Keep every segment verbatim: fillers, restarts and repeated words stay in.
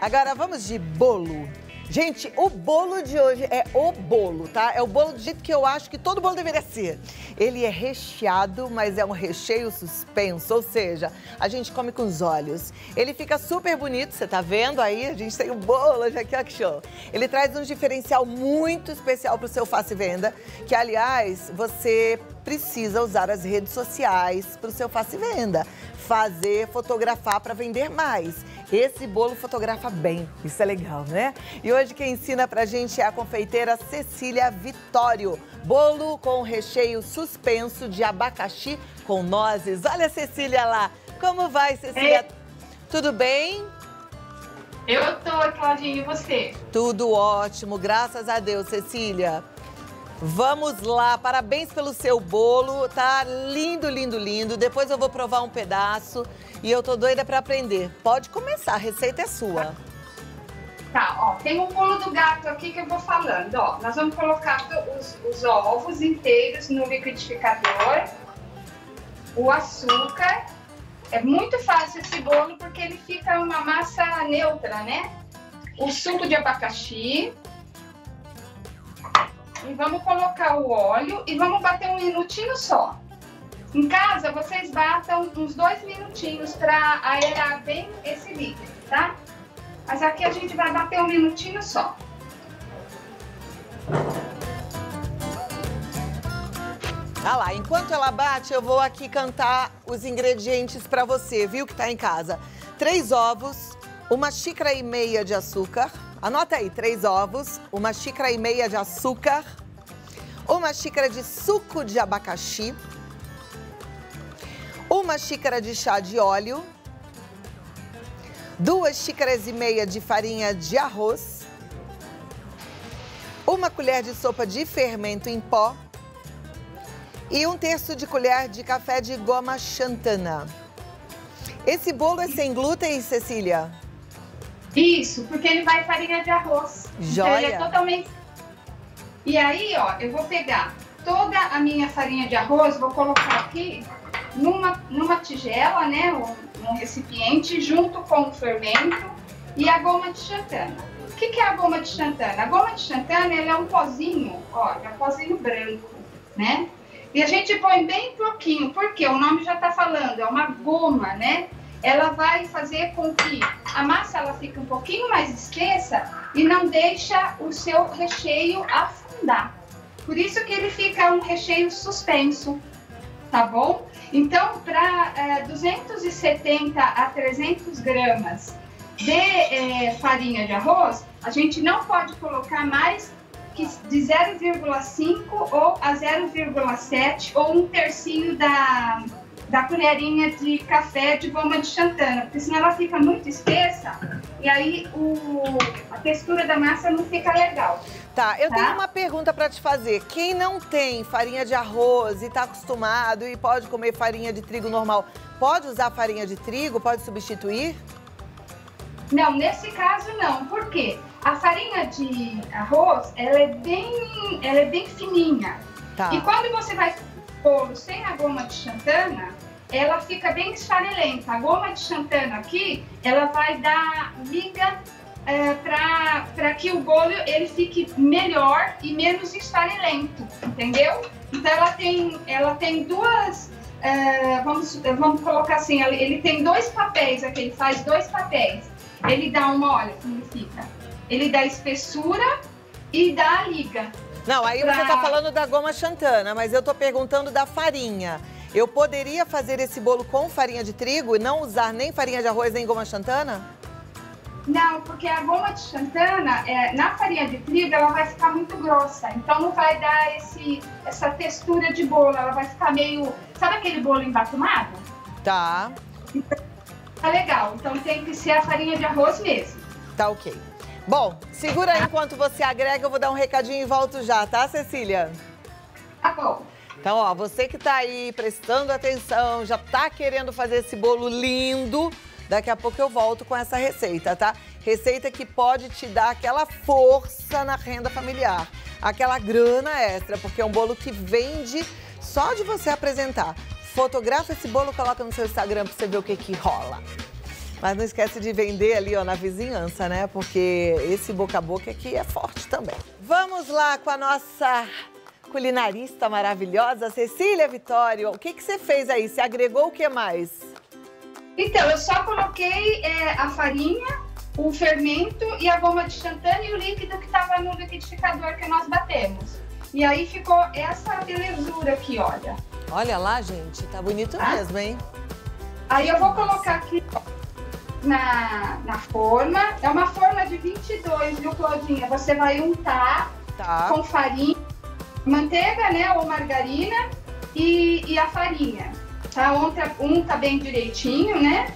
Agora vamos de bolo. Gente, o bolo de hoje é o bolo, tá? É o bolo do jeito que eu acho que todo bolo deveria ser. Ele é recheado, mas é um recheio suspenso, ou seja, a gente come com os olhos. Ele fica super bonito, você tá vendo aí? A gente tem o bolo hoje aqui, ó, que show. Ele traz um diferencial muito especial pro seu Faça e Venda, que, aliás, você precisa usar as redes sociais pro seu Faça e Venda. Fazer, fotografar para vender mais. Esse bolo fotografa bem, isso é legal, né? E hoje quem ensina pra gente é a confeiteira Cecília Vitório. Bolo com recheio suspenso de abacaxi com nozes. Olha a Cecília lá. Como vai, Cecília? Ei. Tudo bem? Eu tô, Claudinha, e você? Tudo ótimo, graças a Deus, Cecília. Vamos lá, parabéns pelo seu bolo, tá lindo, lindo, lindo. Depois eu vou provar um pedaço e eu tô doida pra aprender. Pode começar, a receita é sua. Tá, ó, tem um bolo do gato aqui que eu vou falando, ó. Nós vamos colocar os, os ovos inteiros no liquidificador, o açúcar. É muito fácil esse bolo porque ele fica uma massa neutra, né? O suco de abacaxi. E vamos colocar o óleo e vamos bater um minutinho só. Em casa, vocês batam uns dois minutinhos para aerar bem esse líquido, tá? Mas aqui a gente vai bater um minutinho só. Ah lá, enquanto ela bate, eu vou aqui cantar os ingredientes para você, viu, que tá em casa. Três ovos, uma xícara e meia de açúcar. Anota aí, três ovos, uma xícara e meia de açúcar, uma xícara de suco de abacaxi, uma xícara de chá de óleo, duas xícaras e meia de farinha de arroz, uma colher de sopa de fermento em pó e um terço de colher de café de goma xantana. Esse bolo é sem glúten, Cecília? Isso, porque ele vai farinha de arroz. Joia. Então ele é totalmente... E aí, ó, eu vou pegar toda a minha farinha de arroz, vou colocar aqui numa, numa tigela, né, um, um recipiente, junto com o fermento e a goma de xantana. O que, que é a goma de xantana? A goma de xantana, ela é um pozinho, ó, é um pozinho branco, né? E a gente põe bem pouquinho, porque o nome já tá falando, é uma goma, né? Ela vai fazer com que a massa ela fique um pouquinho mais espessa e não deixa o seu recheio afundar. Por isso que ele fica um recheio suspenso, tá bom? Então, para é, duzentos e setenta a trezentos gramas de é, farinha de arroz, a gente não pode colocar mais que de zero vírgula cinco ou a zero vírgula sete ou um tercinho da... da colherinha de café de goma de xantana, porque senão ela fica muito espessa e aí o, a textura da massa não fica legal. Tá, eu tá? tenho uma pergunta para te fazer. Quem não tem farinha de arroz e tá acostumado e pode comer farinha de trigo normal, pode usar farinha de trigo? Pode substituir? Não, nesse caso não. Por quê? A farinha de arroz, ela é bem, ela é bem fininha. Tá. E quando você vai bolo sem a goma de xantana, ela fica bem esfarelenta. A goma de xantana aqui, ela vai dar liga é, para que o bolo ele fique melhor e menos esfarelento, entendeu? Então ela tem, ela tem duas, é, vamos, vamos colocar assim, ele tem dois papéis aqui, ele faz dois papéis. Ele dá uma, olha como ele fica, ele dá espessura e dá a liga. Não, aí pra... você tá falando da goma xantana, mas eu tô perguntando da farinha. Eu poderia fazer esse bolo com farinha de trigo e não usar nem farinha de arroz nem goma xantana? Não, porque a goma de xantana, é, na farinha de trigo, ela vai ficar muito grossa. Então não vai dar esse, essa textura de bolo, ela vai ficar meio... Sabe aquele bolo embatumado? Tá. Então, tá legal, então tem que ser a farinha de arroz mesmo. Tá ok. Bom, segura aí enquanto você agrega, eu vou dar um recadinho e volto já, tá, Cecília? Tá bom. Então, ó, você que tá aí prestando atenção, já tá querendo fazer esse bolo lindo, daqui a pouco eu volto com essa receita, tá? Receita que pode te dar aquela força na renda familiar, aquela grana extra, porque é um bolo que vende só de você apresentar. Fotografa esse bolo, coloca no seu Instagram pra você ver o que que rola. Mas não esquece de vender ali, ó, na vizinhança, né? Porque esse boca a boca aqui é forte também. Vamos lá com a nossa culinarista maravilhosa, Cecília Vitório. O que que você fez aí? Você agregou o que mais? Então, eu só coloquei é, a farinha, o fermento e a goma de xantana e o líquido que estava no liquidificador que nós batemos. E aí ficou essa belezura aqui, olha. Olha lá, gente, tá bonito Ah. mesmo, hein? Aí eu vou colocar aqui ó, na, na forma. É uma forma de vinte e dois, viu, Claudinha? Você vai untar Tá. com farinha, manteiga, né, ou margarina e, e a farinha. Tá? Unta, unta bem direitinho, né?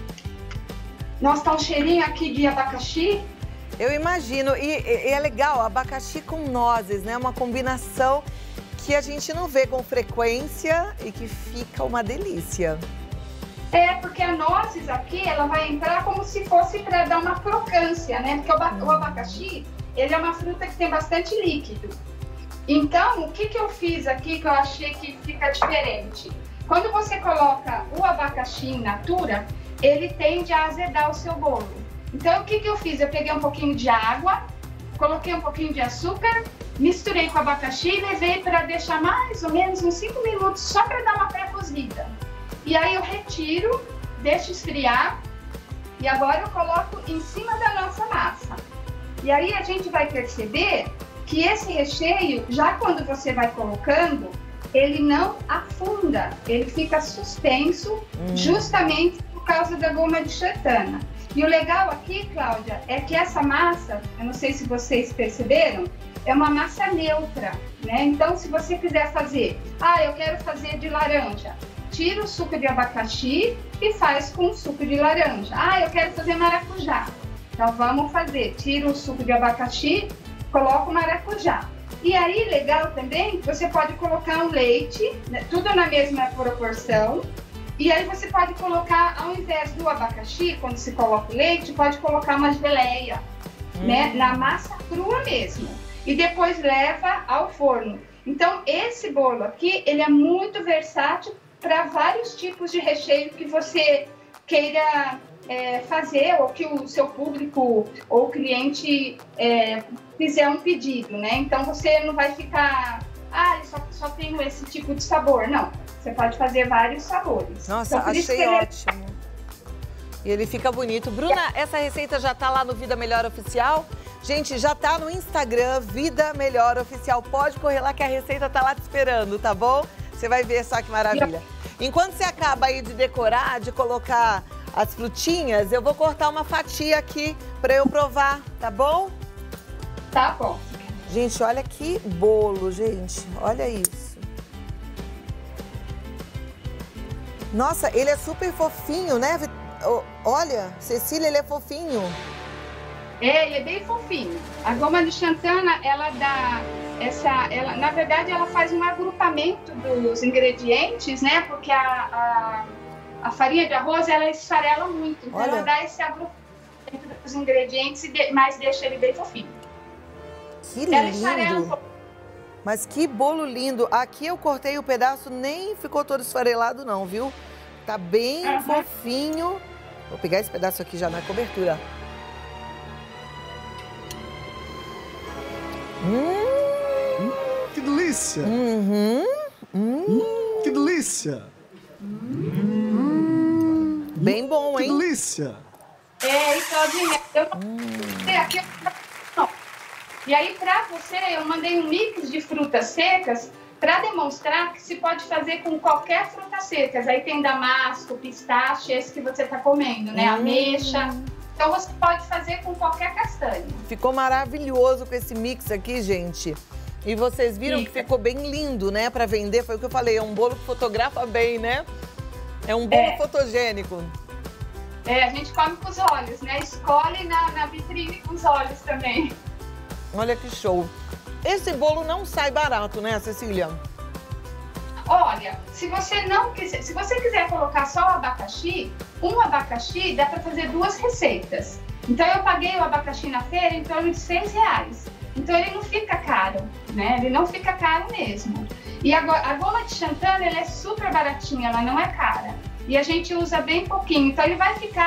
Nossa, tá um cheirinho aqui de abacaxi. Eu imagino, e, e é legal, abacaxi com nozes, né? Uma combinação que a gente não vê com frequência e que fica uma delícia. É, porque a nozes aqui, ela vai entrar como se fosse para dar uma crocância, né? Porque o, aba- o abacaxi, ele é uma fruta que tem bastante líquido. Então, o que que eu fiz aqui que eu achei que fica diferente? Quando você coloca o abacaxi in natura, ele tende a azedar o seu bolo. Então, o que que eu fiz? Eu peguei um pouquinho de água, coloquei um pouquinho de açúcar, misturei com o abacaxi e levei para deixar mais ou menos uns cinco minutos só para dar uma pré-cozida. E aí eu retiro, deixo esfriar e agora eu coloco em cima da nossa massa. E aí a gente vai perceber que esse recheio, já quando você vai colocando, ele não afunda, ele fica suspenso hum. justamente por causa da goma de xantana. E o legal aqui, Cláudia, é que essa massa, eu não sei se vocês perceberam, é uma massa neutra, né? Então, se você quiser fazer, ah, eu quero fazer de laranja, tira o suco de abacaxi e faz com o suco de laranja. Ah, eu quero fazer maracujá. Então, vamos fazer, tira o suco de abacaxi, coloca o maracujá. E aí, legal também, você pode colocar um leite, né, tudo na mesma proporção. E aí você pode colocar, ao invés do abacaxi, quando se coloca o leite, pode colocar uma geleia, hum. né, na massa crua mesmo. E depois leva ao forno. Então, esse bolo aqui, ele é muito versátil para vários tipos de recheio que você queira é, fazer, ou que o seu público ou cliente é, fizer um pedido, né? Então, você não vai ficar, ah, só, só tenho esse tipo de sabor. Não, você pode fazer vários sabores. Nossa, então, achei ele... ótimo. E ele fica bonito. Bruna, essa receita já tá lá no Vida Melhor Oficial? Gente, já tá no Instagram, Vida Melhor Oficial. Pode correr lá que a receita tá lá te esperando, tá bom? Você vai ver só que maravilha. Enquanto você acaba aí de decorar, de colocar as frutinhas, eu vou cortar uma fatia aqui pra eu provar, tá bom? Tá bom. Gente, olha que bolo, gente. Olha isso. Nossa, ele é super fofinho, né? Olha, Cecília, ele é fofinho. É, ele é bem fofinho. A goma de xantana, ela dá essa... Ela, na verdade, ela faz um agrupamento dos ingredientes, né? Porque a, a, a farinha de arroz, ela esfarela muito. Então, olha. Ela dá esse agrupamento dos ingredientes, e de, mas deixa ele bem fofinho. Que lindo! Um mas que bolo lindo! Aqui eu cortei o pedaço, nem ficou todo esfarelado não, viu? Tá bem uhum. fofinho. Vou pegar esse pedaço aqui já na cobertura. Hum, hum, que delícia! Uhum. Hum. Hum, que delícia! Hum. Bem bom, hein? Que delícia! É, Claudinha, eu hum. aqui não. E aí, pra você, eu mandei um mix de frutas secas para demonstrar que se pode fazer com qualquer fruta secas. Aí tem damasco, pistache, esse que você tá comendo, né? Hum. Ameixa. Então, você pode fazer com qualquer castanha. Ficou maravilhoso com esse mix aqui, gente. E vocês viram Fica. que ficou bem lindo, né? Para vender, foi o que eu falei, é um bolo que fotografa bem, né? É um bolo é. fotogênico. É, a gente come com os olhos, né? Escolhe na, na vitrine com os olhos também. Olha que show. Esse bolo não sai barato, né, Cecília? Olha, se você não quiser, se você quiser colocar só o abacaxi, um abacaxi dá para fazer duas receitas. Então eu paguei o abacaxi na feira em torno de seis reais. Então ele não fica caro, né? Ele não fica caro mesmo. E agora, a goma de xantana, ela é super baratinha, ela não é cara. E a gente usa bem pouquinho, então ele vai ficar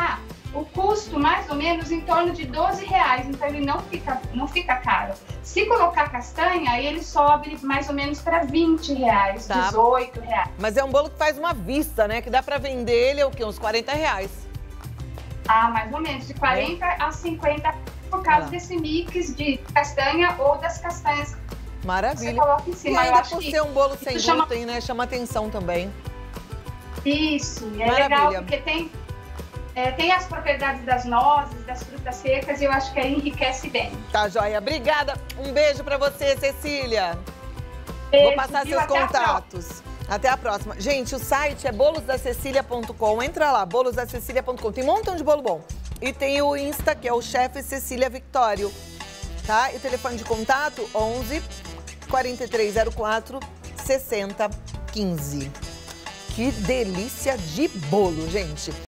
o custo mais ou menos em torno de doze reais, então ele não fica, não fica caro. Se colocar castanha, aí ele sobe mais ou menos para vinte reais, Tá. dezoito reais. Mas é um bolo que faz uma vista, né? Que dá pra vender ele, é o quê? Uns quarenta reais. Ah, mais ou menos, de quarenta a cinquenta por causa Ah. desse mix de castanha ou das castanhas que você Maravilha. coloca em E cima. Eu ainda acho por que ser um bolo sem isso chama- glúten, né? Chama atenção também. Isso, é Maravilha. legal porque tem, é, tem as propriedades das nozes, das frutas secas e eu acho que aí enriquece bem. Tá, joia. Obrigada. Um beijo pra você, Cecília. Beijo, Vou passar viu? seus Até a contatos. Até a próxima. Gente, o site é bolos da cecília ponto com. Entra lá, bolos da cecília ponto com. Tem um montão de bolo bom. E tem o Insta, que é o chefe Cecília Victório. Tá? E o telefone de contato, onze, quarenta e três zero quatro, sessenta, quinze. Que delícia de bolo, gente.